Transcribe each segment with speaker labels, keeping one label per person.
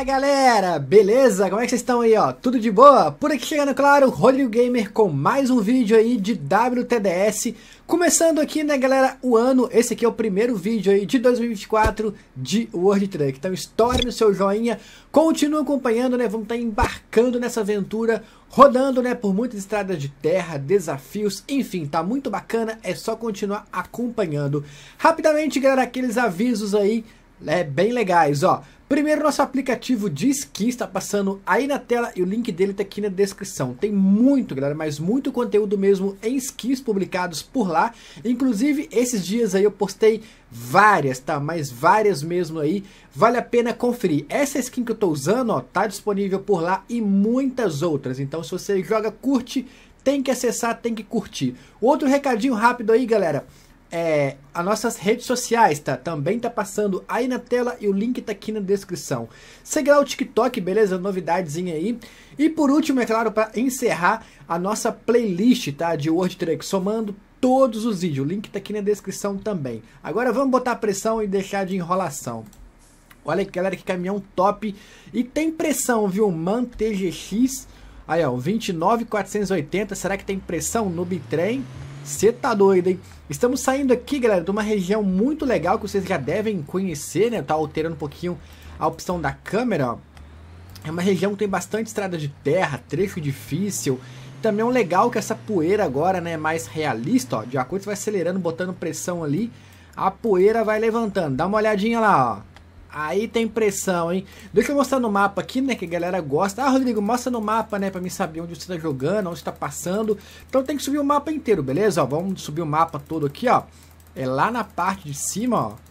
Speaker 1: Fala galera, beleza? Como é que vocês estão aí, ó? Tudo de boa? Por aqui chegando, claro, Rodrigo Gamer com mais um vídeo aí de WTDS. Começando aqui, né galera, o ano, esse aqui é o primeiro vídeo aí de 2024 de World Truck. Então estoure no seu joinha, continue acompanhando, né? Vamos estar embarcando nessa aventura, rodando, né, por muitas estradas de terra, desafios, enfim, tá muito bacana, é só continuar acompanhando. Rapidamente, galera, aqueles avisos aí, bem legais, ó. Primeiro, nosso aplicativo de esqui está passando aí na tela e o link dele tá aqui na descrição. Tem muito, galera, mas muito conteúdo mesmo em skis publicados por lá. Inclusive, esses dias aí eu postei várias, tá? Mas várias mesmo aí. Vale a pena conferir. Essa skin que eu tô usando, ó, tá disponível por lá e muitas outras. Então, se você joga, curte, tem que acessar, tem que curtir. Outro recadinho rápido aí, galera. As nossas redes sociais, tá? Também tá passando aí na tela e o link tá aqui na descrição. Segue lá o TikTok, beleza? Novidadezinha aí. E por último, é claro, para encerrar a nossa playlist, tá? De World Truck, somando todos os vídeos. O link tá aqui na descrição também. Agora vamos botar pressão e deixar de enrolação. Olha que galera, que caminhão top. E tem pressão, viu? MAN TGX. Aí, ó, 29.480. Será que tem pressão no bitrem? Você tá doido, hein? Estamos saindo aqui, galera, de uma região muito legal que vocês já devem conhecer, né? Tá alterando um pouquinho a opção da câmera, ó. É uma região que tem bastante estrada de terra, trecho difícil. Também é um legal que essa poeira agora, né, é mais realista, ó. De acordo com você vai acelerando, botando pressão ali, a poeira vai levantando. Dá uma olhadinha lá, ó. Aí tem pressão, hein? Deixa eu mostrar no mapa aqui, né? Que a galera gosta. Ah, Rodrigo, mostra no mapa, né? Pra mim saber onde você tá jogando, onde você tá passando. Então tem que subir o mapa inteiro, beleza? Ó, vamos subir o mapa todo aqui, ó. É lá na parte de cima, ó.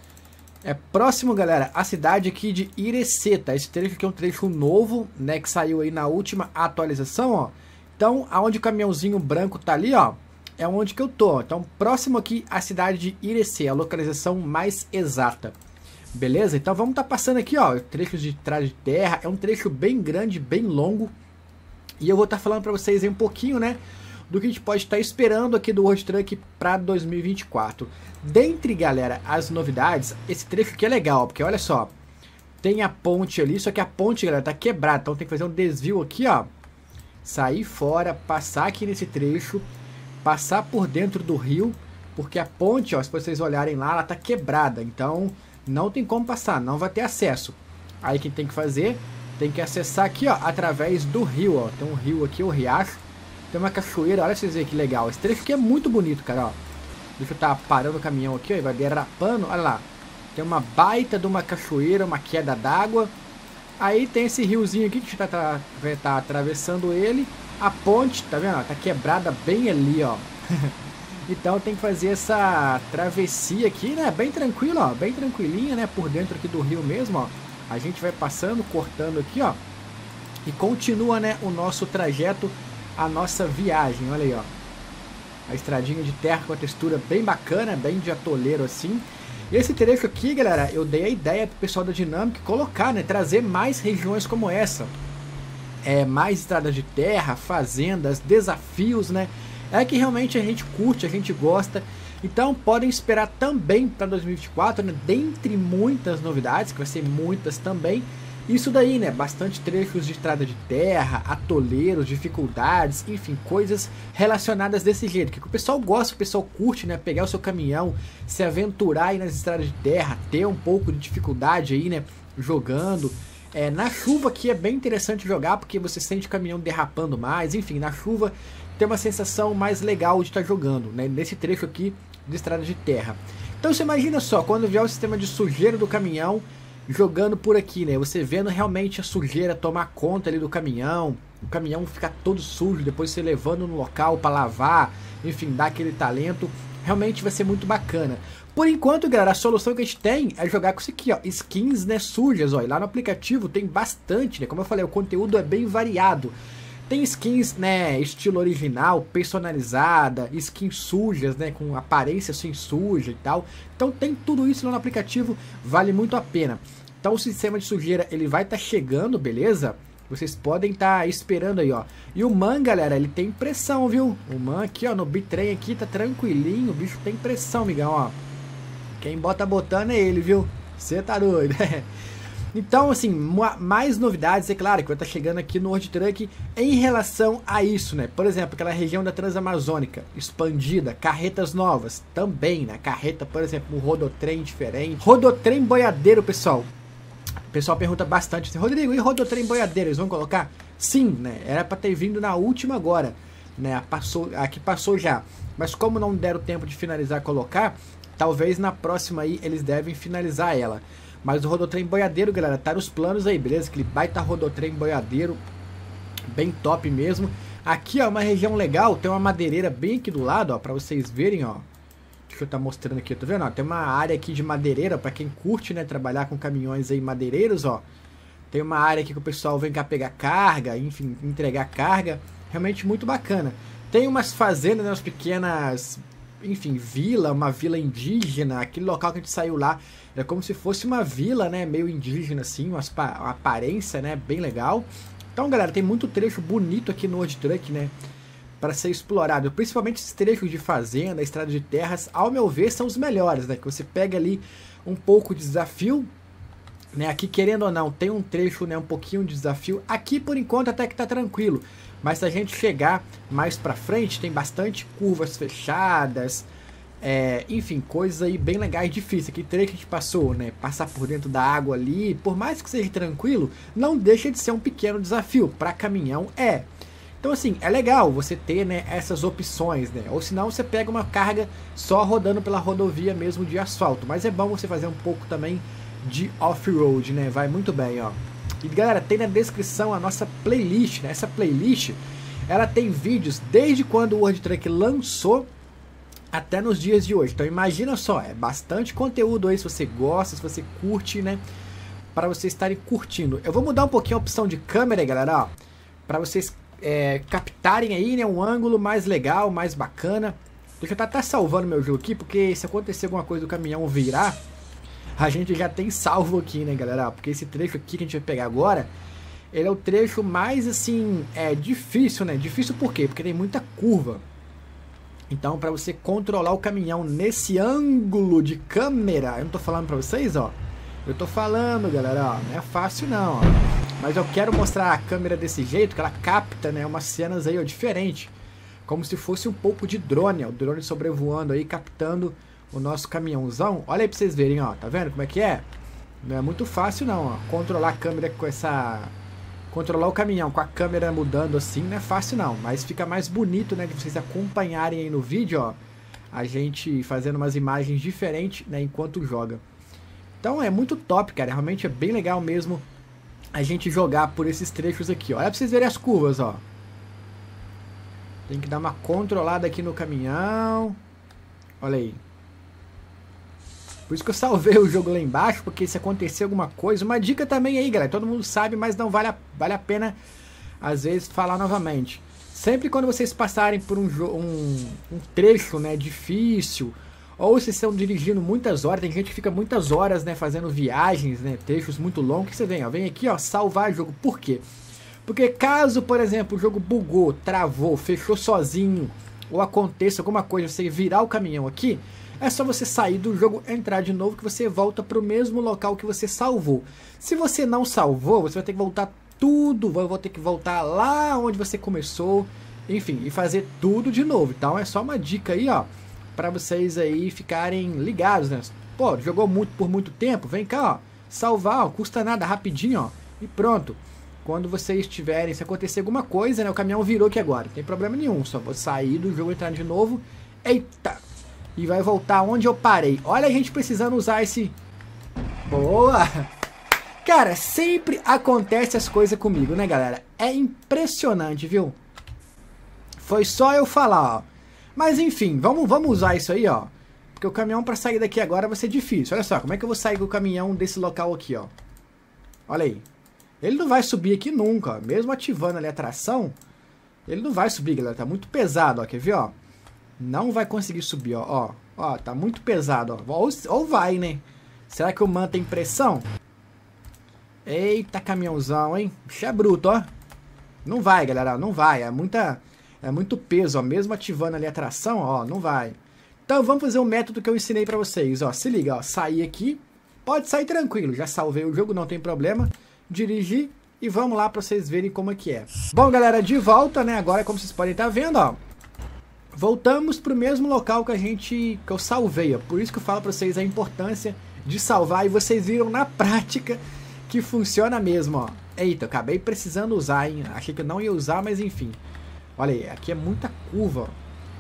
Speaker 1: É próximo, galera, a cidade aqui de Irecê, tá? Esse trecho aqui é um trecho novo, né? Que saiu aí na última atualização, ó. Então, aonde o caminhãozinho branco tá ali, ó. É onde que eu tô. Então, próximo aqui a cidade de Irecê, a localização mais exata. Beleza? Então vamos estar passando aqui, ó, trechos de estrada de terra. É um trecho bem grande, bem longo. E eu vou estar falando para vocês aí um pouquinho, né, do que a gente pode estar esperando aqui do World Truck para 2024. Dentre, galera, as novidades, esse trecho aqui é legal, porque olha só, tem a ponte ali, só que a ponte, galera, tá quebrada. Então tem que fazer um desvio aqui, ó. Sair fora, passar aqui nesse trecho, passar por dentro do rio, porque a ponte, ó, se vocês olharem lá, ela tá quebrada. Então não tem como passar, não vai ter acesso. Aí o que tem que fazer? Tem que acessar aqui, ó, através do rio, ó. Tem um rio aqui, o riacho. Tem uma cachoeira, olha pra vocês verem que legal. Esse trecho aqui é muito bonito, cara, ó. Deixa eu estar parando o caminhão aqui, ó, e vai derrapando, olha lá. Tem uma baita de uma cachoeira, uma queda d'água. Aí tem esse riozinho aqui que vai estar atravessando ele. A ponte, tá vendo? Tá quebrada bem ali, ó. Então tem que fazer essa travessia aqui, né? Bem tranquilo, ó. Bem tranquilinha, né? Por dentro aqui do rio mesmo, ó. A gente vai passando, cortando aqui, ó. E continua, né, o nosso trajeto, a nossa viagem. Olha aí, ó. A estradinha de terra com a textura bem bacana, bem de atoleiro assim. E esse trecho aqui, galera, eu dei a ideia pro pessoal da Dynamic colocar, né? Trazer mais regiões como essa. Mais estradas de terra, fazendas, desafios, né? É que realmente a gente curte, a gente gosta. Então podem esperar também para 2024, né? Dentre muitas novidades, que vai ser muitas também. Isso daí, né? Bastante trechos de estrada de terra, atoleiros, dificuldades, enfim, coisas relacionadas desse jeito. Que o pessoal gosta, o pessoal curte, né? Pegar o seu caminhão, se aventurar aí nas estradas de terra, ter um pouco de dificuldade aí, né? Jogando. Na chuva aqui é bem interessante jogar, porque você sente o caminhão derrapando mais. Enfim, na chuva tem uma sensação mais legal de estar jogando, né, nesse trecho aqui de estrada de terra. Então você imagina só, quando vier o sistema de sujeira do caminhão jogando por aqui, né, você vendo realmente a sujeira tomar conta ali do caminhão, o caminhão ficar todo sujo, depois você levando no local para lavar, enfim, dar aquele talento, realmente vai ser muito bacana. Por enquanto, galera, a solução que a gente tem é jogar com isso aqui, ó, skins, né, sujas, ó, e lá no aplicativo tem bastante, né, como eu falei, o conteúdo é bem variado. Tem skins, né, estilo original, personalizada, skins sujas, né, com aparência assim suja e tal. Então tem tudo isso lá no aplicativo, vale muito a pena. Então o sistema de sujeira, ele vai estar chegando, beleza? Vocês podem estar esperando aí, ó. E o MAN, galera, ele tem pressão, viu? O MAN aqui, ó, no bitrem aqui tá tranquilinho, o bicho tem pressão, migão, ó. Quem bota botando é ele, viu? Você tá doido. Então, assim, mais novidades, é claro, que vai estar chegando aqui no World Truck em relação a isso, né? Por exemplo, aquela região da Transamazônica expandida, carretas novas também, né? Carreta, por exemplo, um rodotrem diferente. Rodotrem boiadeiro, pessoal. O pessoal pergunta bastante assim, Rodrigo, e rodotrem boiadeiro, eles vão colocar? Sim, né? Era para ter vindo na última agora, né? Aqui passou já. Mas como não deram tempo de finalizar colocar, talvez na próxima aí eles devem finalizar ela. Mas o rodotrem boiadeiro, galera, tá nos planos aí, beleza? Aquele baita rodotrem boiadeiro, bem top mesmo. Aqui, ó, uma região legal, tem uma madeireira bem aqui do lado, ó, pra vocês verem, ó. Deixa eu estar mostrando aqui, tá vendo? Ó, tem uma área aqui de madeireira, pra quem curte, né, trabalhar com caminhões aí madeireiros, ó. Tem uma área aqui que o pessoal vem cá pegar carga, enfim, entregar carga. Realmente muito bacana. Tem umas fazendas, né, umas pequenas, enfim, uma vila indígena. Aquele local que a gente saiu lá é como se fosse uma vila, né, meio indígena assim, uma aparência, né, bem legal. Então, galera, tem muito trecho bonito aqui no World Truck, né, para ser explorado. Principalmente esses trechos de fazenda, estrada de terras, ao meu ver, são os melhores, né, que você pega ali um pouco de desafio, né, aqui querendo ou não, tem um trecho, né, um pouquinho de desafio. Aqui, por enquanto, até que tá tranquilo. Mas se a gente chegar mais pra frente, tem bastante curvas fechadas, enfim, coisas aí bem legais e difíceis. Aqui trecho que a gente passou, né? Passar por dentro da água ali, por mais que seja tranquilo, não deixa de ser um pequeno desafio. Para caminhão Então assim, é legal você ter, né, essas opções, né? Ou senão você pega uma carga só rodando pela rodovia mesmo de asfalto. Mas é bom você fazer um pouco também de off-road, né? Vai muito bem, ó. E galera, tem na descrição a nossa playlist, né? Essa playlist, ela tem vídeos desde quando o World Truck lançou até nos dias de hoje. Então imagina só, é bastante conteúdo aí se você gosta, se você curte, né? Para vocês estarem curtindo. Eu vou mudar um pouquinho a opção de câmera aí, galera, ó. Para vocês captarem aí, né, um ângulo mais legal, mais bacana. Deixa eu estar salvando meu jogo aqui, porque se acontecer alguma coisa do caminhão virar, a gente já tem salvo aqui, né, galera? Porque esse trecho aqui que a gente vai pegar agora, ele é o trecho mais, assim, difícil, né? Difícil por quê? Porque tem muita curva. Então, para você controlar o caminhão nesse ângulo de câmera, eu não tô falando para vocês, ó. Eu tô falando, galera, ó, não é fácil não, ó. Mas eu quero mostrar a câmera desse jeito, que ela capta, né, umas cenas aí, ó, diferentes. Como se fosse um pouco de drone, ó. O drone sobrevoando aí, captando o nosso caminhãozão. Olha aí pra vocês verem, ó. Tá vendo como é que é? Não é muito fácil não, ó. Controlar a câmera com essa... Controlar o caminhão com a câmera mudando assim não é fácil não. Mas fica mais bonito, né? De vocês acompanharem aí no vídeo, ó. A gente fazendo umas imagens diferentes, né? Enquanto joga. Então é muito top, cara. Realmente é bem legal mesmo a gente jogar por esses trechos aqui, ó. Olha pra vocês verem as curvas, ó. Tem que dar uma controlada aqui no caminhão. Olha aí. Por isso que eu salvei o jogo lá embaixo, porque se acontecer alguma coisa... Uma dica também aí, galera, todo mundo sabe, mas não vale a pena, às vezes, falar novamente. Sempre quando vocês passarem por um trecho, né, difícil, ou vocês estão dirigindo muitas horas, tem gente que fica muitas horas, né, fazendo viagens, né, trechos muito longos, que você vem, ó, vem aqui, ó, salvar o jogo. Por quê? Porque caso, por exemplo, o jogo bugou, travou, fechou sozinho, ou aconteça alguma coisa, você virar o caminhão aqui... É só você sair do jogo, entrar de novo, que você volta para o mesmo local que você salvou. Se você não salvou, você vai ter que voltar tudo, vai ter que voltar lá onde você começou, enfim, e fazer tudo de novo. Então é só uma dica aí, ó, para vocês aí ficarem ligados, né? Pô, jogou por muito tempo, vem cá, ó, salvar, ó, custa nada, rapidinho, ó, e pronto. Quando vocês tiverem, se acontecer alguma coisa, né, o caminhão virou aqui agora, não tem problema nenhum, só vou sair do jogo, entrar de novo, eita! E vai voltar onde eu parei. Olha a gente precisando usar esse... Boa! Cara, sempre acontece as coisas comigo, né, galera? É impressionante, viu? Foi só eu falar, ó. Mas enfim, vamos usar isso aí, ó. Porque o caminhão para sair daqui agora vai ser difícil. Olha só, como é que eu vou sair do caminhão desse local aqui, ó. Olha aí. Ele não vai subir aqui nunca, ó. Mesmo ativando ali a tração, ele não vai subir, galera. Tá muito pesado, ó. Quer ver, ó? Não vai conseguir subir, ó. Ó, tá muito pesado, ó. Ou vai, né? Será que o man tem pressão? Eita, caminhãozão, hein? Bicho é bruto, ó. Não vai, galera, não vai. É muito peso, ó. Mesmo ativando ali a tração, ó, não vai. Então vamos fazer o método que eu ensinei pra vocês, ó. Se liga, ó. Sair aqui, pode sair tranquilo. Já salvei o jogo, não tem problema. Dirigir e vamos lá para vocês verem como é que é. Bom, galera, de volta, né? Agora, como vocês podem estar vendo, ó, voltamos pro mesmo local que eu salvei, ó. Por isso que eu falo para vocês a importância de salvar, e vocês viram na prática que funciona mesmo, ó. Eita, eu acabei precisando usar, hein? Achei que eu não ia usar, mas enfim. Olha aí, aqui é muita curva, ó.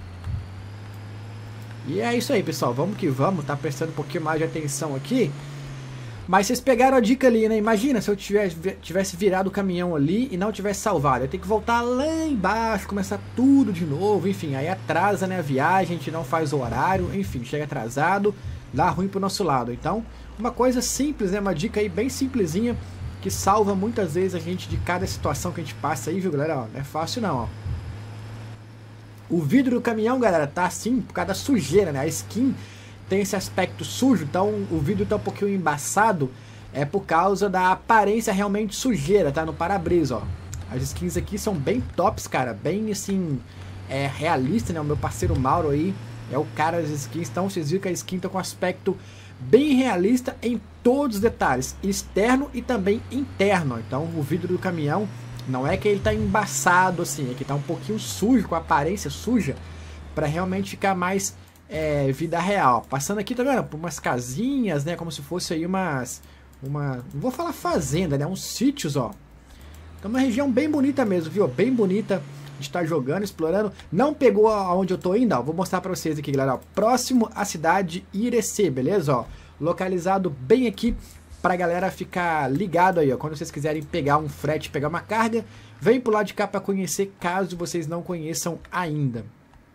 Speaker 1: E é isso aí, pessoal. Vamos que vamos. Tá prestando um pouquinho mais de atenção aqui. Mas vocês pegaram a dica ali, né? Imagina se eu tivesse virado o caminhão ali e não tivesse salvado. Eu tenho que voltar lá embaixo, começar tudo de novo. Enfim, aí atrasa, né, a viagem, a gente não faz o horário. Enfim, chega atrasado, dá ruim pro nosso lado. Então, uma coisa simples, né? Uma dica aí bem simplesinha que salva muitas vezes a gente de cada situação que a gente passa aí, viu, galera? Ó, não é fácil não, ó. O vidro do caminhão, galera, tá assim por causa da sujeira, né? A skin tem esse aspecto sujo, então o vidro tá um pouquinho embaçado, é por causa da aparência realmente sujeira, tá? No para-brisa, ó. As skins aqui são bem tops, cara, bem assim, realista, né? O meu parceiro Mauro aí é o cara das skins, então vocês viram que a skin tá com aspecto bem realista em todos os detalhes, externo e também interno. Então o vidro do caminhão não é que ele tá embaçado assim, é que tá um pouquinho sujo, com a aparência suja, para realmente ficar mais vida real. Passando aqui, tá vendo? Por umas casinhas, né? Como se fosse aí não vou falar fazenda, né? Uns sítios, ó. Então uma região bem bonita mesmo, viu? Bem bonita de estar jogando, explorando. Não pegou aonde eu tô ainda, ó. Vou mostrar pra vocês aqui, galera, ó. Próximo à cidade Irecê, beleza? Ó, localizado bem aqui pra galera ficar ligado aí, ó. Quando vocês quiserem pegar um frete, pegar uma carga, vem pro lado de cá pra conhecer, caso vocês não conheçam ainda.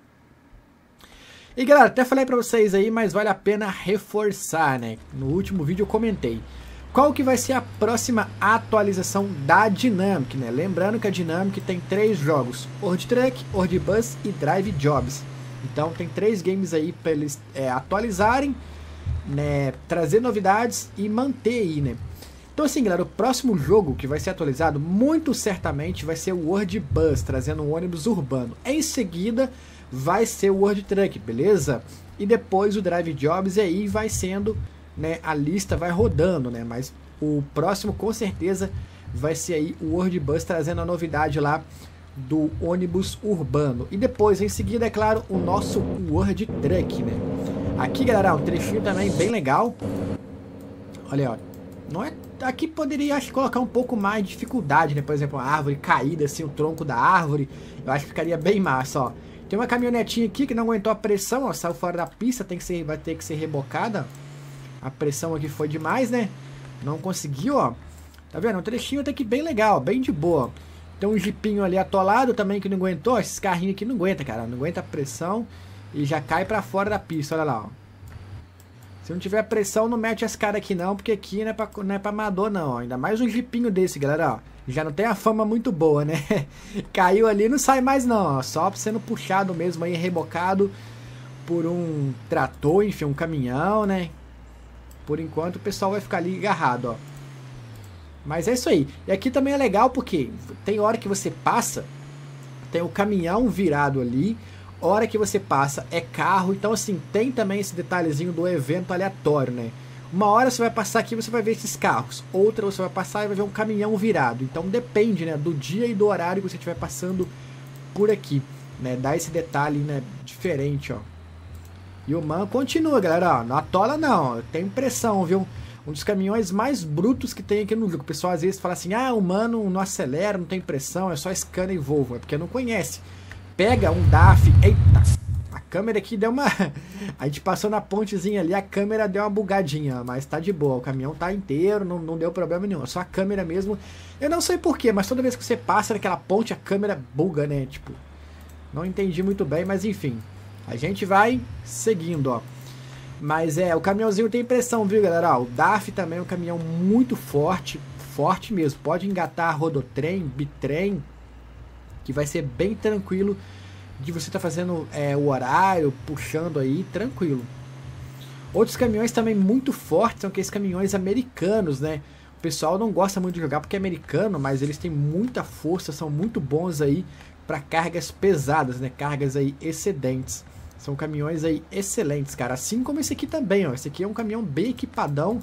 Speaker 1: E galera, até falei pra vocês aí, mas vale a pena reforçar, né? No último vídeo eu comentei qual que vai ser a próxima atualização da Dynamic, né? Lembrando que a Dynamic tem 3 jogos: World Truck, World Bus e Drive Jobs. Então tem 3 games aí para eles atualizarem, né? Trazer novidades e manter aí, né? Então assim, galera, o próximo jogo que vai ser atualizado muito certamente vai ser o World Bus, trazendo um ônibus urbano. Em seguida vai ser o World Truck, beleza? E depois o Drive Jobs, e aí vai sendo, né, a lista vai rodando, né? Mas o próximo com certeza vai ser aí o World Bus, trazendo a novidade lá do ônibus urbano. E depois, em seguida, é claro, o nosso World Truck, né? Aqui, galera, um trechinho também bem legal. Olha, ó, não é... Aqui poderia, acho, colocar um pouco mais de dificuldade, né? Por exemplo, uma árvore caída, assim, o tronco da árvore. Eu acho que ficaria bem massa, ó. Tem uma caminhonetinha aqui que não aguentou a pressão, ó, saiu fora da pista, vai ter que ser rebocada. A pressão aqui foi demais, né? Não conseguiu, ó. Tá vendo? Um trechinho até que bem legal, bem de boa. Tem um jipinho ali atolado também que não aguentou. Esses carrinhos aqui não aguentam, cara. Não aguenta a pressão e já cai pra fora da pista, olha lá, ó. Se não tiver pressão, não mete as caras aqui não, porque aqui não é pra amador não, ó. Ainda mais um jipinho desse, galera, ó. Já não tem a fama muito boa, né? Caiu ali, não sai mais não, ó. Só sendo puxado mesmo aí, rebocado por um trator, enfim, um caminhão, né? Por enquanto o pessoal vai ficar ali agarrado, ó. Mas é isso aí. E aqui também é legal porque tem hora que você passa, tem o caminhão virado ali, hora que você passa é carro. Então assim, tem também esse detalhezinho do evento aleatório, né? Uma hora você vai passar aqui, você vai ver esses carros. Outra você vai passar e vai ver um caminhão virado. Então depende, né, do dia e do horário que você estiver passando por aqui, né? Dá esse detalhe, né, diferente, ó. E o man continua, galera, ó. Não atola não, tem impressão, viu? Um dos caminhões mais brutos que tem aqui no jogo. O pessoal às vezes fala assim, ah, o mano não acelera, não tem pressão, é só Scania e Volvo. É porque não conhece. Pega um DAF, eita, a câmera aqui deu uma... A gente passou na pontezinha ali, a câmera deu uma bugadinha, mas tá de boa. O caminhão tá inteiro, não deu problema nenhum. Só a câmera mesmo. Eu não sei porquê, mas toda vez que você passa naquela ponte, a câmera buga, né? Tipo, não entendi muito bem, mas enfim. A gente vai seguindo, ó. Mas o caminhãozinho tem pressão, viu, galera? Ó, o DAF também é um caminhão muito forte, forte mesmo. Pode engatar rodotrem, bitrem, que vai ser bem tranquilo de você estar fazendo o horário, puxando aí, tranquilo. Outros caminhões também muito fortes são aqueles caminhões americanos, né? O pessoal não gosta muito de jogar porque é americano, mas eles têm muita força, são muito bons aí para cargas pesadas, né? Cargas aí excedentes. São caminhões aí excelentes, cara. Assim como esse aqui também, ó. Esse aqui é um caminhão bem equipadão,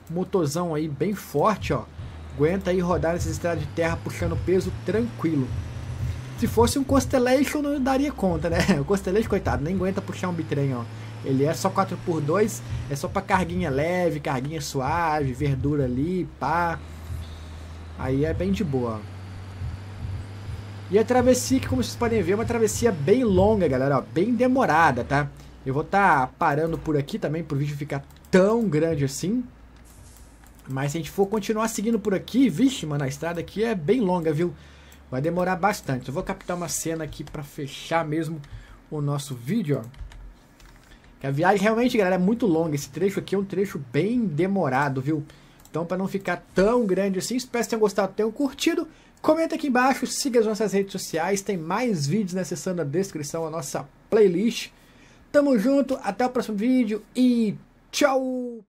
Speaker 1: motorzão aí bem forte, ó. Aguenta aí rodar nessas estradas de terra puxando peso tranquilo. Se fosse um Constellation não daria conta, né? O Constellation, coitado, nem aguenta puxar um bitrem, ó. Ele é só 4x2, é só pra carguinha leve, carguinha suave, verdura ali, pá. Aí é bem de boa, ó. E a travessia, que como vocês podem ver, é uma travessia bem longa, galera, ó, bem demorada, tá? Eu vou estar parando por aqui também, pro vídeo ficar tão grande assim. Mas se a gente for continuar seguindo por aqui, vixe, mano, a estrada aqui é bem longa, viu? Vai demorar bastante. Eu vou captar uma cena aqui pra fechar mesmo o nosso vídeo, ó. Que a viagem realmente, galera, é muito longa. Esse trecho aqui é um trecho bem demorado, viu? Então, para não ficar tão grande assim, espero que tenham gostado, tenham curtido. Comenta aqui embaixo, siga as nossas redes sociais. Tem mais vídeos acessando a descrição, a nossa playlist. Tamo junto, até o próximo vídeo e tchau!